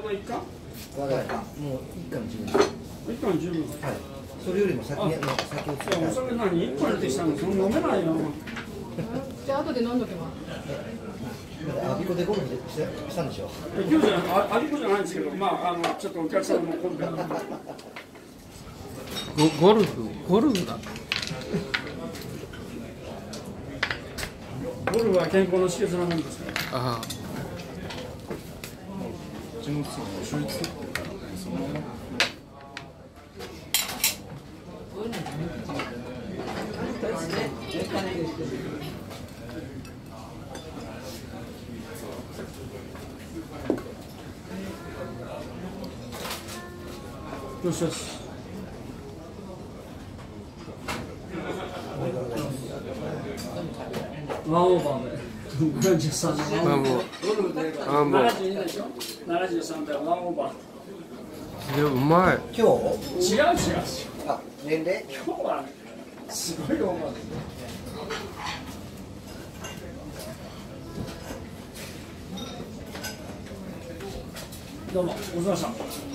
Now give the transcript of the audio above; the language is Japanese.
の一貫？ もう一貫十分。 一貫十分。はい。 それよりも先をつけたい。 それ何？一貫でしたの？その飲めないよ。 じゃあ後で飲んどけば。 アビコでゴルフしたんでしょ。 今日じゃアビコじゃないんですけど、まあちょっとお客さんも混んでる。 ゴルフだ。 ゴルフは健康の秘訣なもんですから。 ああ。 純粋な手術ってそのまま。 よしよし。ワンオーバーで。73で。 まあもう。ああもう。 72でしょ。73でワンオーバー。 いやうまい。 今日？ 違う。 あ、年齢？ 今日はすごいオーバーですね。どうも、ごちそうさまでした。